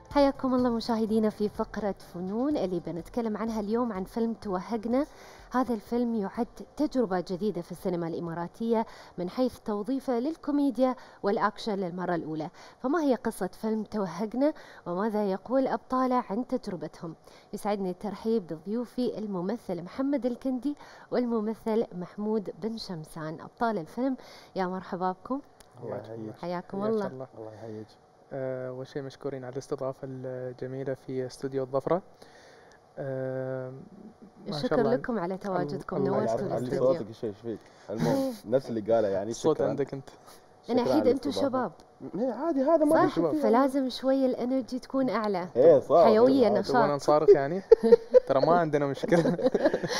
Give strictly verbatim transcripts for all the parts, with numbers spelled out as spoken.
حياكم الله مشاهدينا في فقرة فنون اللي بنتكلم عنها اليوم عن فيلم توهقنا. هذا الفيلم يعد تجربة جديدة في السينما الإماراتية من حيث توظيفه للكوميديا والأكشن للمرة الأولى. فما هي قصة فيلم توهقنا وماذا يقول أبطاله عن تجربتهم؟ يسعدني الترحيب بضيوفي الممثل محمد الكندي والممثل محمود بن شمسان أبطال الفيلم. يا مرحبا بكم. الله يحييك. حياكم الله. الله يحييك. أه وشيء مشكورين على الاستضافة الجميلة في استوديو الظفرة. أه شكرا لكم على تواجدكم، نورتوا الاستوديو. صوتك شيء ايش فيك؟ المهم نفس اللي قاله يعني الصوت عندك انت. انا اكيد انتم شباب. ايه عادي هذا ما صح، فلازم شوي الانرجي تكون اعلى. ايه صح، حيويه نشاط. وانا نصارخ يعني ترى ما عندنا مشكله.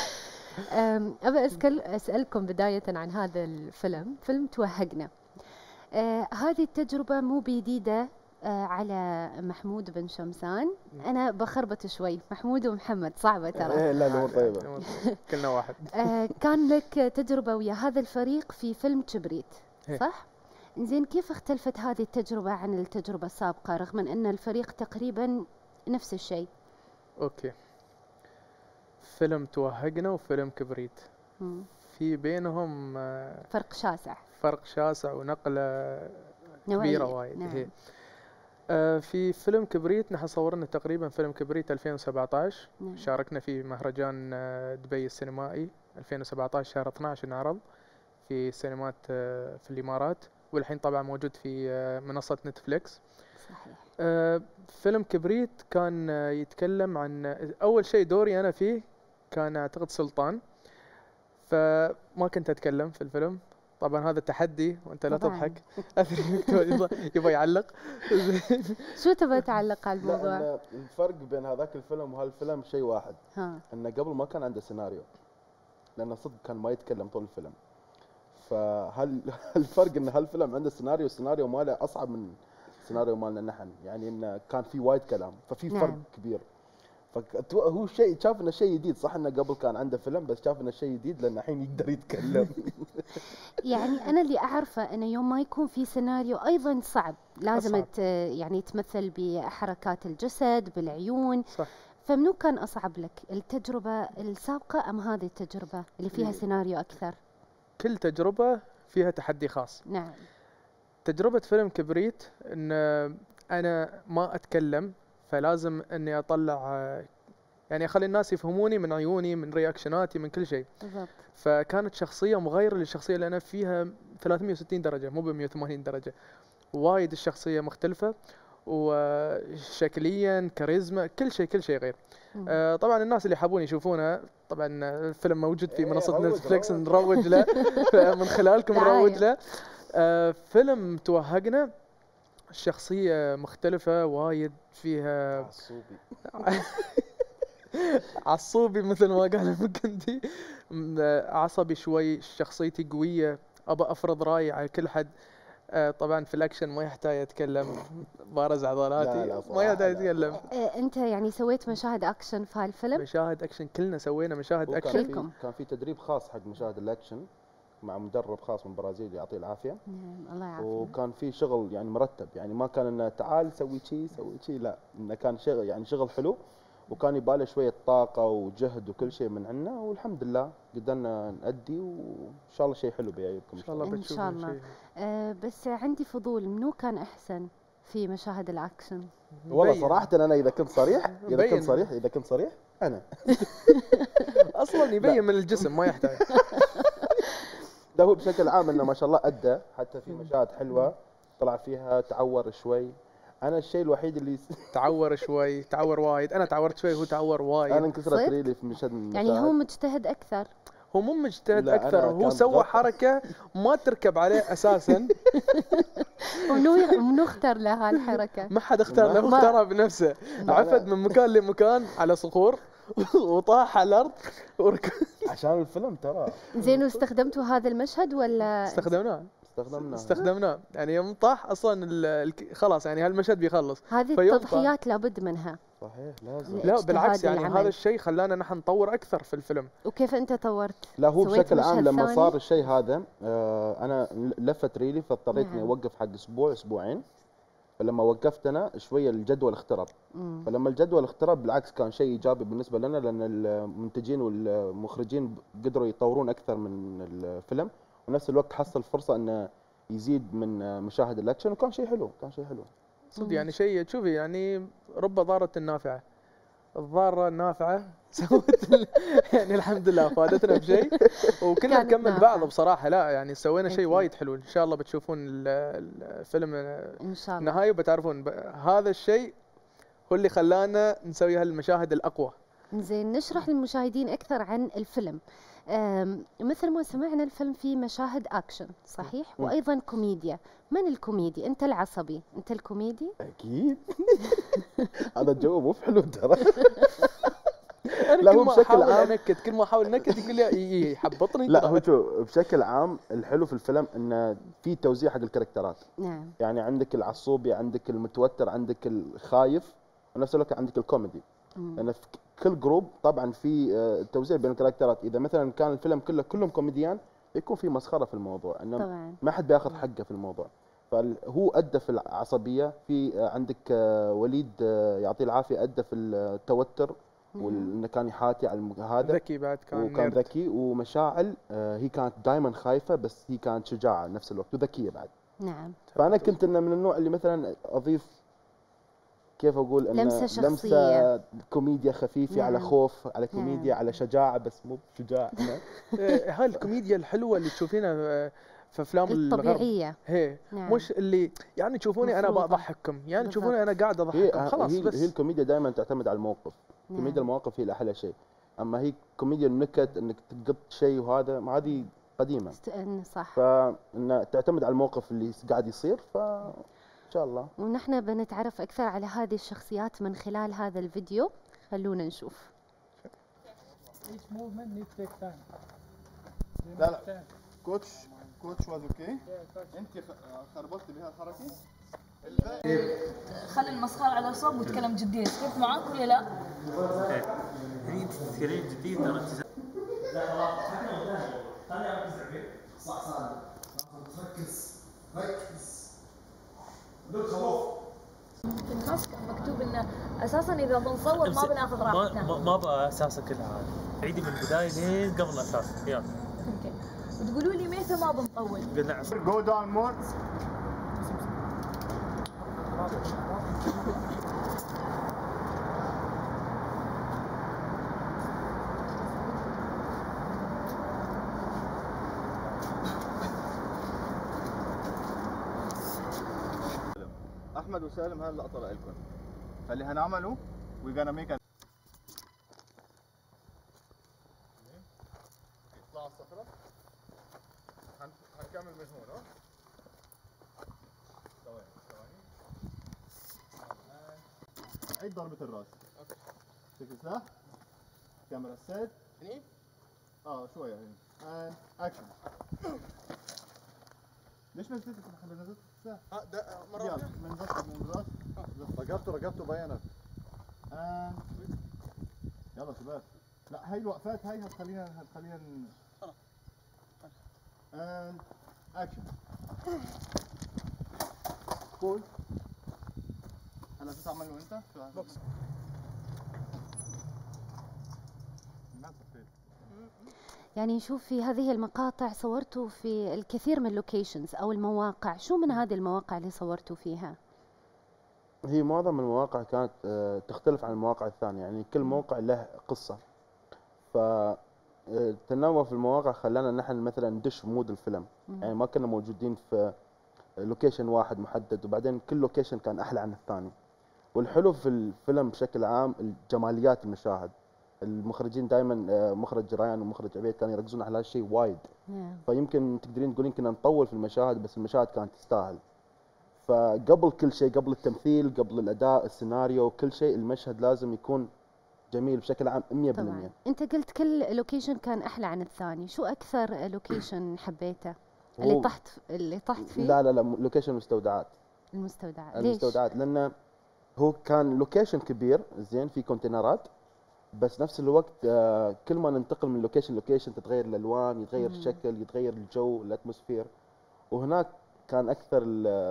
ابى اسال اسالكم بدايه عن هذا الفيلم، فيلم توهقنا. آه هذه التجربه مو بجديده آه على محمود بن شمسان. انا بخربط شوي، محمود ومحمد صعبه ترى. ايه لا الامور طيبه. كلنا واحد. آه كان لك تجربه ويا هذا الفريق في فيلم كبريت، صح؟ زين، كيف اختلفت هذه التجربه عن التجربه السابقه رغم ان الفريق تقريبا نفس الشيء؟ اوكي، فيلم توهقنا وفيلم كبريت مم. في بينهم آه فرق شاسع. فرق شاسع ونقله كبيره وايد. نعم. هي آه في فيلم كبريت نحن صورنا تقريبا فيلم كبريت ألفين وسبعة عشر. نعم. شاركنا في مهرجان آه دبي السينمائي ألفين وسبعة عشر شهر اثنا عشر، انعرض في سينمات آه في الامارات، والحين طبعا موجود في آه منصه نتفليكس. صحيح. آه فيلم كبريت كان آه يتكلم عن آه اول شيء دوري انا فيه كان اعتقد سلطان، فما كنت اتكلم في الفيلم. طبعا هذا تحدي وانت لا تضحك. يبغى يعلق. شو تبغى تعلق على الموضوع؟ لا الفرق بين هذاك الفيلم وهالفيلم شيء واحد، ها. انه قبل ما كان عنده سيناريو، لانه صدق كان ما يتكلم طول الفيلم. فهل الفرق ان هالفيلم عنده سيناريو، السيناريو ماله اصعب من السيناريو مالنا نحن، يعني انه كان في وايد كلام، ففي فرق نعم. كبير. فهو شيء شاف انه شيء جديد، صح انه قبل كان عنده فيلم بس شاف انه شيء جديد لانه الحين يقدر يتكلم. يعني انا اللي اعرفه انه يوم ما يكون في سيناريو ايضا صعب، لازم يعني تمثل بحركات الجسد بالعيون. صح. فمنو كان اصعب لك، التجربه السابقه ام هذه التجربه اللي فيها سيناريو اكثر؟ كل تجربه فيها تحدي خاص. نعم. تجربه فيلم كبريت ان انا ما اتكلم، فلازم اني اطلع يعني اخلي الناس يفهموني من عيوني، من رياكشناتي، من كل شيء. بالضبط. فكانت شخصيه مغايره للشخصيه اللي انا فيها ثلاثمئة وستين درجه، مو ب مئة وثمانين درجه. وايد الشخصيه مختلفه، وشكليا كاريزما كل شيء كل شيء غير. آه طبعا الناس اللي يحبون يشوفونه، طبعا الفيلم موجود في منصه إيه نتفليكس، نروج له من خلالكم نروج له. آه فيلم توهقنا الشخصية مختلفة وايد، فيها عصوبي عصوبي مثل ما قال الكندي، عصبي شوي، شخصيتي قوية، أبى أفرض رأيي على كل حد. آه طبعا في الأكشن ما يحتاج أتكلم، بارز عضلاتي ما يحتاج أتكلم. آه أنت يعني سويت مشاهد أكشن في هالفيلم؟ مشاهد أكشن كلنا سوينا مشاهد أكشن. كلكم كان في تدريب خاص حق مشاهد الأكشن مع مدرب خاص من البرازيل يعطيه العافيه. نعم الله يعافيه. وكان في شغل يعني مرتب، يعني ما كان انه تعال سوي شيء سوي شيء، لا انه كان شغل يعني شغل حلو، وكان يباله شويه طاقه وجهد وكل شيء من عندنا، والحمد لله قدرنا نأدي، وان شاء الله شيء حلو بيعجبكم ان شاء الله. ان شاء الله. آه بس عندي فضول، منو كان احسن في مشاهد الاكشن؟ والله صراحه انا اذا كنت صريح اذا كنت صريح اذا كنت صريح انا اصلا يبين من الجسم ما يحتاج. ده هو بشكل عام انه ما شاء الله ادى، حتى في مشاهد حلوه طلع فيها تعور شوي. انا الشيء الوحيد اللي تعور شوي، تعور وايد، انا تعورت شوي هو تعور وايد. انا انكسرت ريلي في مشهد من يعني هو مجتهد اكثر. هو مو مجتهد اكثر، هو سوى حركه ما تركب عليه اساسا. ومنو منو اختار له هالحركه؟ ما حد اختار له، اختارها بنفسه. عفد من مكان لمكان على صخور وطاح على الارض وركض عشان الفيلم ترى. زين، واستخدمتوا هذا المشهد ولا؟ استخدمناه استخدمناه استخدمناه يعني يوم طاح اصلا خلاص يعني هالمشهد بيخلص. هذه التضحيات لابد منها. صحيح لازم. لا بالعكس، يعني العمل. هذا الشيء خلانا نحن نطور اكثر في الفيلم. وكيف انت طورت؟ لا هو بشكل عام لما ثاني؟ صار الشيء هذا آه انا لفت ريلي، فاضطريت اني اوقف حق اسبوع اسبوعين فلما وقفت انا شويه الجدول اخترب. مم. فلما الجدول اخترب بالعكس كان شيء ايجابي بالنسبه لنا، لان المنتجين والمخرجين قدروا يطورون اكثر من الفيلم، ونفس الوقت حصل فرصه انه يزيد من مشاهد الاكشن، وكان شيء حلو، كان شيء حلو. صدق يعني شيء تشوفي يعني رب ضارة نافعة. الضارة النافعة سوت ال- يعني الحمد لله فادتنا بشيء، وكنا كانت نكمل بعض نافعة. بصراحة. لا يعني سوينا شيء أكيد. وايد حلو، ان شاء الله بتشوفون ال- الفيلم ان شاء الله. نهاية وبتعرفون ب- هذا الشيء هو اللي خلانا نسوي هالمشاهد الأقوى. زين، نشرح للمشاهدين أكثر عن الفيلم. أم، مثل ما سمعنا الفيلم فيه مشاهد أكشن صحيح، مم. وأيضا كوميديا. من الكوميدي؟ أنت العصبي، أنت الكوميدي؟ اكيد. هذا الجو مو حلو ترى. أنا لا، كل هو ما بشكل أحاول عام- أنكد كل ما أحاول أنكد يقول لي إي إي حبطني. لا ترى. هو شو بشكل عام الحلو في الفيلم انه في توزيع حق الكاركترات. نعم. يعني عندك العصوبي، عندك المتوتر، عندك الخايف، ونفس الوقت عندك الكوميدي. مم. لان في كل جروب طبعا في آه، توزيع بين الكاركترات. اذا مثلا كان الفيلم كله كلهم كوميديان يكون في مسخره في الموضوع، انه طبعا. ما حد بياخذ حقه في الموضوع. فهو ادى في العصبيه، في آه، عندك آه، وليد آه، يعطيه العافيه ادى في التوتر، نعم. وانه كان يحاتي على الم- هذا، ذكي بعد كان وكان نيرد. ذكي. ومشاعل آه، هي كانت دائما خايفه، بس هي كانت شجاعه نفس الوقت وذكيه بعد. نعم. فانا كنت إنه من النوع اللي مثلا اضيف، كيف اقول، إنه لمسة شخصية. لمسه كوميديا خفيفه، على نعم. خوف، على كوميديا، نعم. على شجاعه، بس مو شجاع. آه، هاي الكوميديا الحلوة اللي تشوفينها آه، في أفلام الغرب. الطبيعية. هي نعم. مش اللي يعني تشوفوني أنا مفروضة. بضحككم، يعني بالضبط. تشوفوني أنا قاعد هي أضحككم خلاص هي, بس. هي الكوميديا دائما تعتمد على الموقف. نعم. كوميديا المواقف هي الاحلى شيء. اما هي كوميديا النكت، انك تقط شيء وهذا، ما هذه قديمه. است- إن صح. فإن تعتمد على الموقف اللي قاعد يصير، فان شاء الله. ونحن بنتعرف أكثر على هذه الشخصيات من خلال هذا الفيديو. خلونا نشوف. Each movement needs take time. You لا need لا time. كوتش كوتش واز اوكي. انت خربطت بهالحركه. خلي المسخرة على الصوب وتكلم جديا. كيف معاك ولا لا؟ هني انت تتكلمين جديد ترى انت في النص كان مكتوب انه اساسا اذا بنصور ما بناخذ ما راحتنا. ما- ما ابغى اساسا كلها هذه. عيدي من البدايه لين قبل الاساس. يلا اوكي. وتقولوا لي متى ما بنطول. قلنا عصر. جو داون مور. احمد وسالم، هاي اللقطه لكم. فاللي هنعمله وي gonna make a يطلع الصخره. هن- هنكمل من هون. اه ثواني ثواني. عيد ضربة الراس. اوكي. شكل سلاح. كاميرا سيت. هني؟ اه شوية هني. and اكشن. ليش نزلت محمد نزلت السلاح؟ اه ده مرة واحدة. من ضغط من ضغط. رقبته رقبته بينت. and يلا شباب. لا هاي الوقفات هاي هتخلينا هتخلينا ن- and action. كول. هلا شو تعمل له انت؟ بوكس. ما صفيت. يعني نشوف في هذه المقاطع صورتوا في الكثير من اللوكيشنز أو المواقع. شو من هذه المواقع اللي صورتوا فيها؟ هي معظم المواقع كانت آه، تختلف عن المواقع الثانيه، يعني كل موقع له قصه. ف آه، التنوع في المواقع خلانا نحن مثلا ندش مود الفيلم. يعني ما كنا موجودين في لوكيشن واحد محدد، وبعدين كل لوكيشن كان احلى عن الثاني. والحلو في الفيلم بشكل عام الجماليات المشاهد. المخرجين دائما آه، مخرج ريان ومخرج عبيد كانوا يركزون على هالشيء وايد. نعم. فيمكن تقدرين تقولين كنا نطول في المشاهد، بس المشاهد كانت تستاهل. فقبل كل شيء، قبل التمثيل، قبل الاداء، السيناريو، كل شيء، المشهد لازم يكون جميل بشكل عام مية طبعا. بالمية. أنت قلت كل لوكيشن كان أحلى عن الثاني. شو أكثر لوكيشن حبيته؟ اللي هو- طحت اللي طحت فيه؟ لا لا لا لوكيشن مستودعات. المستودعات. ليش؟ المستودعات لانه هو كان لوكيشن كبير زين، في كونتينرات، بس نفس الوقت آه، كل ما ننتقل من لوكيشن لوكيشن تتغير الالوان، يتغير مم. الشكل، يتغير الجو، الاتموسفير. وهناك كان اكثر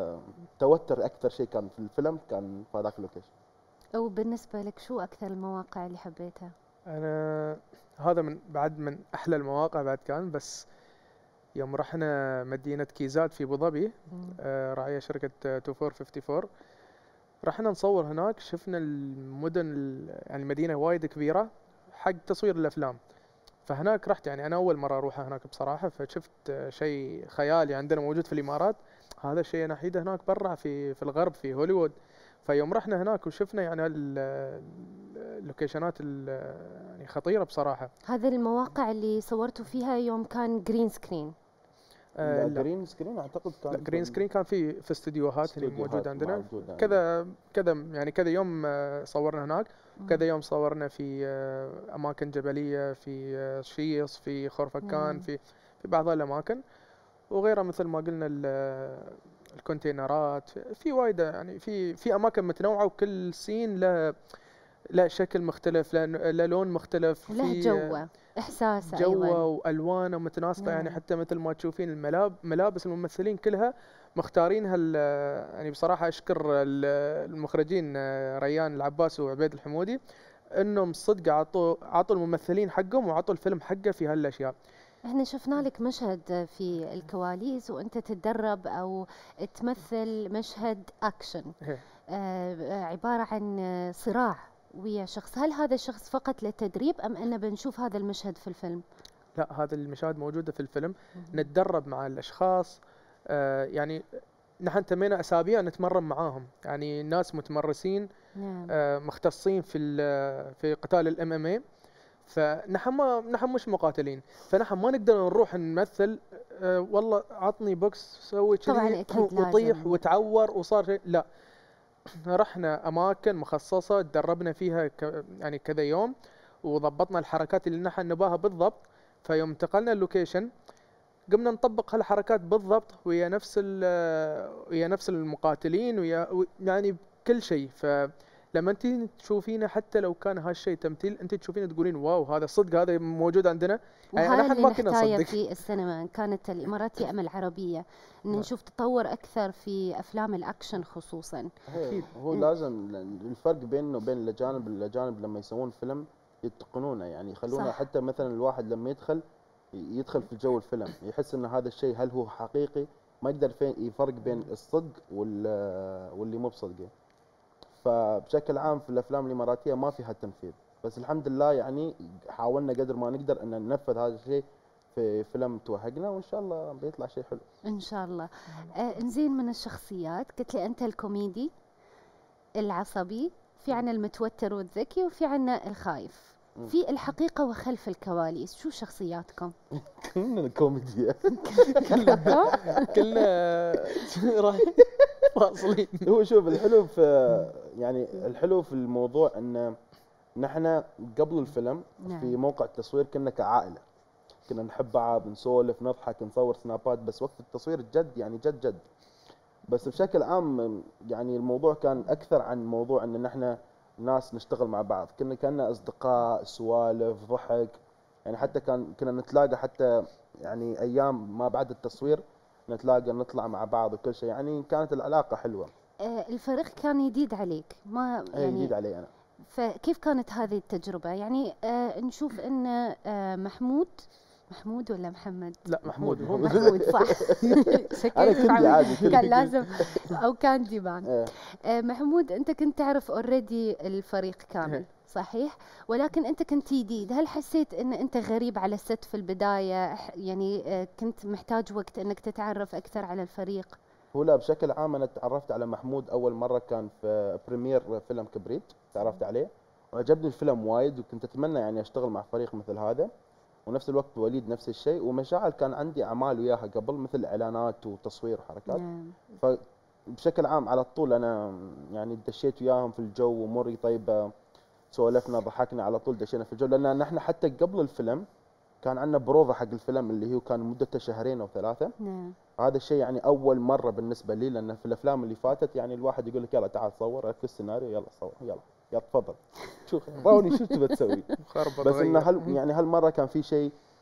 التوتر اكثر شيء كان في الفيلم كان في هذاك اللوكيشن. أو بالنسبة لك شو أكثر المواقع اللي حبيتها؟ انا هذا من بعد من احلى المواقع بعد كان، بس يوم رحنا مدينة كيزاد في ابو ظبي، آه راعية شركة أربعة أربعة خمسة أربعة، رحنا نصور هناك. شفنا المدن ال- يعني المدينة وايد كبيرة حق تصوير الافلام. فهناك رحت، يعني انا اول مرة اروح هناك بصراحة، فشفت آه، شيء خيالي عندنا موجود في الامارات. هذا الشيء انا احيده هناك برا في في الغرب في هوليوود. فيوم رحنا هناك وشفنا يعني ال- اللوكيشنات ال- يعني خطيرة بصراحة. هذه المواقع اللي صورتوا فيها يوم كان جرين سكرين؟ آه، لا لا جرين سكرين اعتقد كان لا جرين سكرين كان في في استديوهات اللي استوديوهات موجودة عندنا. موجودة كذا كذا يعني كذا يوم آه، صورنا هناك، وكذا يوم صورنا في آه، أماكن جبلية، في آه، شيص، في خرفكان، مم. في في بعض الأماكن، وغيرها مثل ما قلنا ال- الكونتينرات. في وايد يعني في في أماكن متنوعة، وكل سين له له شكل مختلف، له له لون مختلف، وله في جوه إحساس جوه أيضا. والوانه متناسقه. يعني نعم. حتى مثل ما تشوفين الملاب ملابس الممثلين كلها مختارينها ال- يعني بصراحه اشكر ال- المخرجين آه، ريان العباس وعبيد الحمودي، انهم صدق عطوا عطوا الممثلين حقهم وعطوا الفيلم حقه في هالاشياء. احنا شفنا لك مشهد في الكواليس وانت تتدرب او تمثل مشهد اكشن، هي. آه عبارة عن صراع ويا شخص. هل هذا الشخص فقط للتدريب ام ان بنشوف هذا المشهد في الفيلم؟ لا، هذه المشاهد موجوده في الفيلم. نتدرب مع الاشخاص، آه، يعني نحن تمينا اسابيع نتمرن معاهم، يعني ناس متمرسين نعم. آه، مختصين في ال- في قتال الام ام اي. فنحن ما نحن مش مقاتلين، فنحن ما نقدر نروح نمثل أه والله عطني بوكس سوي طبعاً كذي أكيد وطيح لازم. وتعور وصار شيء. لا، رحنا اماكن مخصصه تدربنا فيها ك يعني كذا يوم، وضبطنا الحركات اللي نحن نباها بالضبط. فيوم انتقلنا اللوكيشن قمنا نطبق هالحركات بالضبط ويا نفس ال- ويا نفس المقاتلين ويا يعني كل شيء. فلما انت تشوفينه حتى لو كان هالشيء تمثيل، انت تشوفينه تقولين واو هذا صدق، هذا موجود عندنا. يعني وهذا نحن اللي ما كنا نحتاجه نصدق. في السينما، إن كانت الإماراتية أم العربية، إن نعم. نشوف تطور أكثر في أفلام الأكشن خصوصا. أكيد هو إن- لازم، لأن الفرق بينه وبين الأجانب، الأجانب لما يسوون فيلم يتقنونه، يعني يخلونه صح. حتى مثلا الواحد لما يدخل يدخل في جو الفيلم يحس ان هذا الشيء هل هو حقيقي، ما يقدر فين يفرق بين الصدق وال- واللي مو بصدقه. فبشكل عام في الافلام الاماراتيه ما فيها التنفيذ، بس الحمد لله يعني حاولنا قدر ما نقدر ان ننفذ هذا الشيء في فيلم توهقنا، وان شاء الله بيطلع شيء حلو. إن شاء الله. آه نزين من الشخصيات قلت لي أنت الكوميدي العصبي، في عنا المتوتر والذكي، وفي عنا الخايف. مم. في الحقيقة وخلف الكواليس شو شخصياتكم؟ كلنا كوميديا. كلكم؟ كلنا راح واصلين. هو شوف الحلو في يعني الحلو في الموضوع ان نحن قبل الفيلم نعم. في موقع التصوير كنا كعائله، كنا نحب بعض، نسولف، نضحك، نصور سنابات، بس وقت التصوير جد يعني جد جد. بس بشكل عام يعني الموضوع كان اكثر عن موضوع ان نحن ناس نشتغل مع بعض، كنا كنا اصدقاء، سوالف، ضحك. يعني حتى كان كنا نتلاقى حتى يعني ايام ما بعد التصوير نتلاقى نطلع مع بعض وكل شيء، يعني كانت العلاقه حلوه. آه الفريق كان جديد عليك، ما هي يعني جديد علي انا. فكيف كانت هذه التجربة؟ يعني آه نشوف أن آه محمود محمود ولا محمد؟ لا، محمود هو محمود صح. انا شكيت كندي محمود. عادي كندي كان لازم أو كان ديبان. إيه. آه محمود أنت كنت تعرف اوريدي الفريق كامل إيه. صحيح، ولكن أنت كنت جديد. هل حسيت أن أنت غريب على الست في البداية؟ ح- يعني آه كنت محتاج وقت أنك تتعرف أكثر على الفريق؟ هو لا، بشكل عام انا تعرفت على محمود اول مره كان في بريمير فيلم كبريت، تعرفت عليه وعجبني الفيلم وايد، وكنت اتمنى يعني اشتغل مع فريق مثل هذا. ونفس الوقت وليد نفس الشيء، ومشاعل كان عندي اعمال وياها قبل مثل اعلانات وتصوير وحركات. نعم. فبشكل عام على طول انا يعني دشيت وياهم في الجو، واموري طيبه، سولفنا ضحكنا على طول، دشينا في الجو، لان نحن حتى قبل الفيلم كان عندنا بروفا حق الفيلم اللي هو كان مدته شهرين او ثلاثه. نعم. هذا الشيء يعني اول مره بالنسبه لي، لان في الافلام اللي فاتت يعني الواحد يقول لك يلا تعال صور، ركز السيناريو، يلا صور، يلا يلا تفضل شوف راوني شو تبى تسوي. خربط بس ان غير. هل يعني هالمره كان في شيء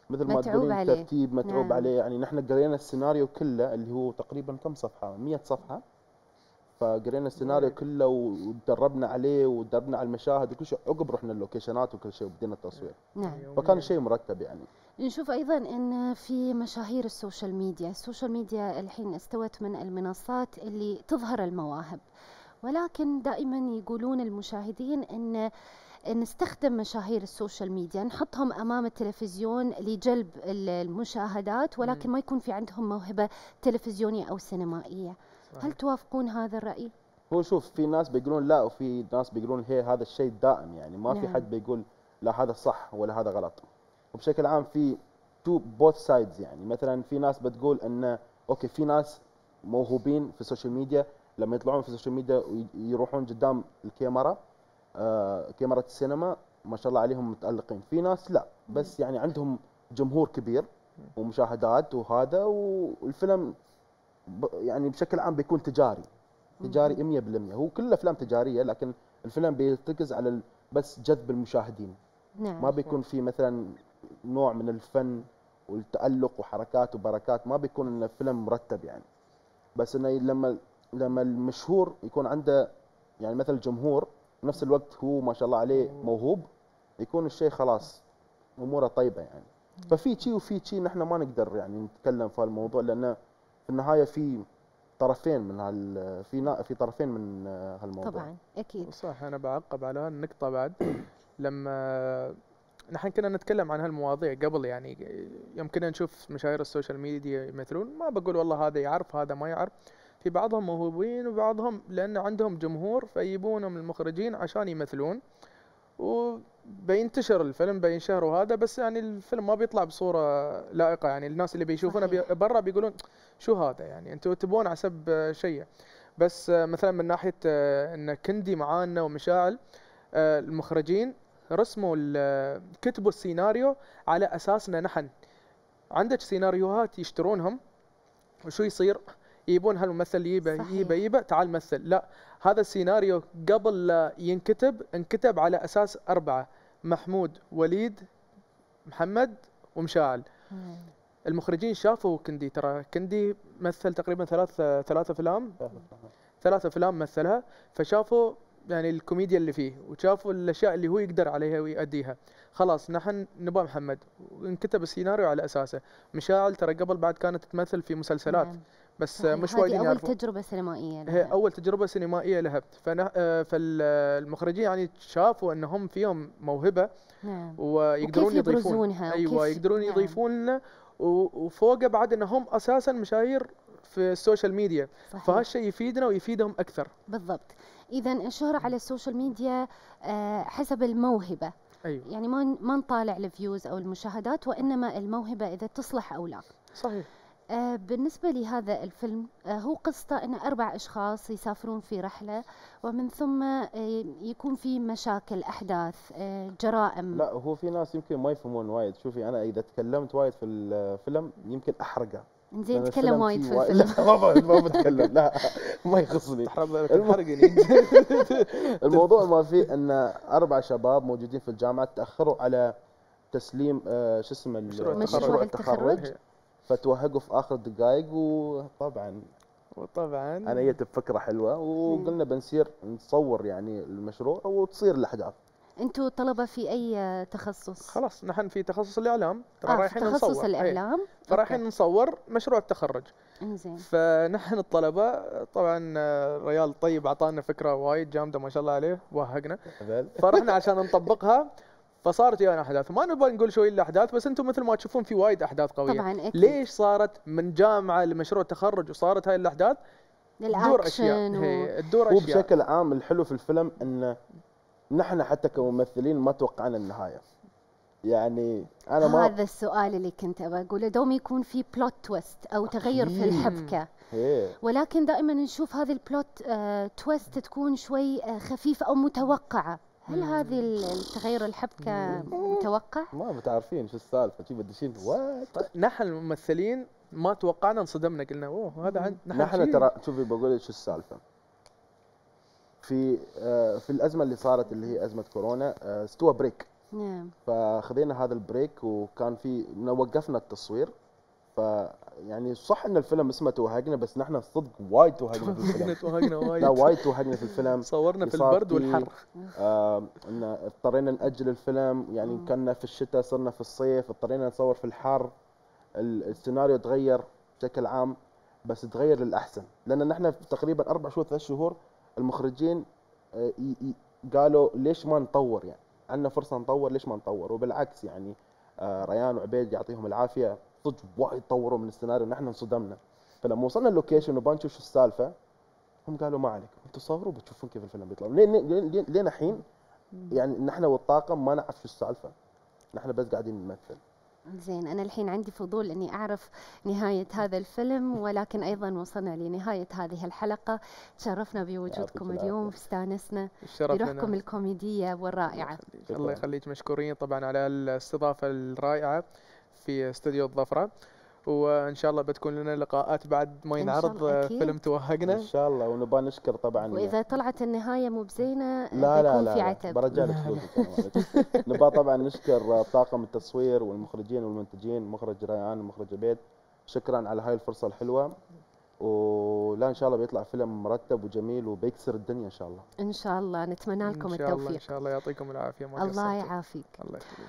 مثل ما متعوب تقولين عليه. ترتيب متعوب نعم. عليه. يعني نحن قرينا السيناريو كله اللي هو تقريبا كم صفحه؟ مية صفحه. فقرينا السيناريو كله وتدربنا عليه وتدربنا على المشاهد وكل شيء. عقب رحنا اللوكيشنات وكل شيء وبدينا التصوير. نعم. فكان شيء مرتب يعني. نشوف أيضا أن في مشاهير السوشيال ميديا السوشيال ميديا الحين استوت من المنصات اللي تظهر المواهب، ولكن دائما يقولون المشاهدين أن نستخدم مشاهير السوشيال ميديا نحطهم أمام التلفزيون لجلب المشاهدات، ولكن ما يكون في عندهم موهبة تلفزيونية أو سينمائية. صحيح. هل توافقون هذا الرأي؟ هو شوف، في ناس بيقولون لا وفي ناس بيقولون هي هذا الشيء دائم، يعني ما نعم. في حد بيقول لا هذا صح ولا هذا غلط. وبشكل عام في تو بوث سايدز. يعني مثلا في ناس بتقول انه اوكي في ناس موهوبين في السوشيال ميديا لما يطلعون في السوشيال ميديا ويروحون قدام الكاميرا آه كاميرا السينما ما شاء الله عليهم متألقين. في ناس لا، بس يعني عندهم جمهور كبير ومشاهدات وهذا، والفيلم يعني بشكل عام بيكون تجاري تجاري مية بالمية. هو كل الافلام تجاريه، لكن الفيلم بيرتكز على بس جذب المشاهدين. نعم. ما بيكون في مثلا نوع من الفن والتألق وحركات وبركات، ما بيكون ان الفيلم مرتب يعني. بس انه لما لما المشهور يكون عنده يعني مثل الجمهور بنفس الوقت هو ما شاء الله عليه موهوب، يكون الشيء خلاص اموره طيبه يعني. ففي شيء وفي شيء نحن ما نقدر يعني نتكلم في الموضوع، لانه في النهايه في طرفين من هال في في طرفين من هالموضوع. طبعا اكيد صح. انا بعقب على هالنقطه بعد. لما نحن كنا نتكلم عن هالمواضيع قبل، يعني يمكن نشوف مشاهير السوشيال ميديا يمثلون، ما بقول والله هذا يعرف هذا ما يعرف، في بعضهم موهوبين وبعضهم لأن عندهم جمهور فيجيبونهم المخرجين عشان يمثلون وبينتشر الفيلم بينشهر وهذا، بس يعني الفيلم ما بيطلع بصورة لائقة. يعني الناس اللي بيشوفونه بي برا بيقولون شو هذا، يعني انتوا تبون حسب شيء. بس مثلا من ناحية ان كندي معانا ومشاعل، المخرجين رسموا كتبوا السيناريو على اساسنا نحن. عندك سيناريوهات يشترونهم وشو يصير؟ يجيبون هالممثل يجيبه يجيبه يجيبه تعال مثل. لا، هذا السيناريو قبل لا ينكتب انكتب على اساس اربعه: محمود، وليد، محمد، ومشاعل. مم. المخرجين شافوا كندي، ترى كندي مثل تقريبا ثلاث ثلاث افلام ثلاث افلام مثلها، فشافوا يعني الكوميديا اللي فيه وشافوا الاشياء اللي هو يقدر عليها ويؤديها. خلاص نحن نبغى محمد، وانكتب السيناريو على اساسه. مشاعل ترى قبل بعد كانت تمثل في مسلسلات. نعم. بس صحيح. مش وايدين يعرفون. أول تجربة سينمائية لها. هي أول تجربة سينمائية لها. فالمخرجين يعني شافوا أنهم فيهم موهبة. نعم. ويقدرون يضيفونها. أيوة يقدرون نعم. يضيفون لنا، وفوق بعد أنهم أساسا مشاهير في السوشيال ميديا. صحيح. فهالشيء يفيدنا ويفيدهم أكثر. بالضبط. إذا الشهرة على السوشيال ميديا حسب الموهبة. أيوة. يعني ما ما نطالع الفيوز أو المشاهدات، وإنما الموهبة إذا تصلح أو لا. صحيح. آه بالنسبة لهذا الفيلم آه هو قصته أن أربع أشخاص يسافرون في رحلة، ومن ثم آه يكون في مشاكل، أحداث، آه جرائم. لا، هو في ناس يمكن ما يفهمون وايد. شوفي أنا إذا تكلمت وايد في الفيلم يمكن أحرقه. زين تكلم وايد في الفيلم. لا ما بتكلم، لا ما يخصني. تحرقني. الموضوع ما فيه أن أربع شباب موجودين في الجامعة تأخروا على تسليم آه شو اسمه مشروع التخرج، فتوهقوا في اخر الدقائق. وطبعا وطبعا انا جيت بفكره حلوه وقلنا بنصير نصور يعني المشروع وتصير الاحداث. انتوا طلبه في اي تخصص؟ خلاص نحن في تخصص الاعلام، ترى آه رايحين نصور تخصص الاعلام، فرايحين نصور مشروع التخرج. انزين. فنحن الطلبه طبعا ريال طيب اعطانا فكره وايد جامده ما شاء الله عليه، وهقنا فرحنا عشان نطبقها. فصارت يعني احداث ما نبغى نقول شوي الاحداث، بس انتم مثل ما تشوفون في وايد احداث قويه. طبعا أكيد. ليش صارت من جامعه لمشروع تخرج وصارت هاي الاحداث؟ تدور اشياء. و... هي تدور اشياء. وبشكل عام الحلو في الفيلم ان نحن حتى كممثلين ما توقعنا النهايه. يعني انا ما هذا السؤال اللي كنت ابغى اقوله، دوم يكون في بلوت تويست او تغير في الحبكه. هي. ولكن دائما نشوف هذه البلوت آه تويست تكون شوي آه خفيفه او متوقعه. هل هذه التغير الحبكه متوقع؟ ما بتعرفين شو السالفه، شي بدشين وات. نحن الممثلين ما توقعنا، انصدمنا، قلنا اوه هذا نحن, نحن ترى شوفي بقول لك شو السالفه. في آه في الازمه اللي صارت اللي هي ازمه كورونا، آه استوى بريك نعم. فخذينا هذا البريك وكان في وقفنا التصوير. ف يعني صح ان الفيلم اسمه توهقنا، بس نحن صدق وايد توهقنا في الفيلم. توهقنا وايد. لا وايد توهقنا في الفيلم. صورنا في صار البرد والحر. آه ان اضطرينا ناجل الفيلم، يعني كنا في الشتاء صرنا في الصيف، اضطرينا نصور في الحر. ال- السيناريو تغير بشكل عام، بس تغير للاحسن، لان نحن تقريبا اربع شهور ثلاث شهور المخرجين آه، ي- ي- قالوا ليش ما نطور، يعني عندنا فرصه نطور ليش ما نطور. وبالعكس يعني آه، ريان وعبيد يعطيهم العافيه صدق وايد طوروا من السيناريو، نحن انصدمنا. فلما وصلنا اللوكيشن وبان نشوف شو السالفه، هم قالوا ما عليك انتم صوروا بتشوفون كيف الفيلم بيطلع. لين لين لين- لين الحين يعني نحن والطاقم ما نعرف شو السالفه، نحن بس قاعدين نمثل. زين، أنا الحين عندي فضول إني أعرف نهاية هذا الفيلم، ولكن أيضا وصلنا لنهاية هذه الحلقة. تشرفنا بوجودكم يعطيك اليوم، العافية. استانسنا الشرف بروحكم لنا. الكوميدية والرائعة. الله يخليك، مشكورين طبعا على الاستضافة الرائعة في استوديو الظفرة، وان شاء الله بتكون لنا لقاءات بعد ما إن شاء ينعرض الله، أكيد. فيلم توهقنا. ان شاء الله. ونبغى نشكر طبعا. وإذا طلعت النهاية مو بزينة لا لا بيكون لا, في لا. عتب. برجع لك فلوسك. نبغى طبعا نشكر طاقم التصوير والمخرجين والمنتجين، مخرج ريان ومخرج عبيد، شكرا على هاي الفرصه الحلوه. ولا ان شاء الله بيطلع فيلم مرتب وجميل وبيكسر الدنيا ان شاء الله. إن شاء الله، نتمنى لكم ان شاء الله ان التوفيق. شاء الله يعطيكم العافية. ما الله قصرتوا. يعافيك. الله يخليك.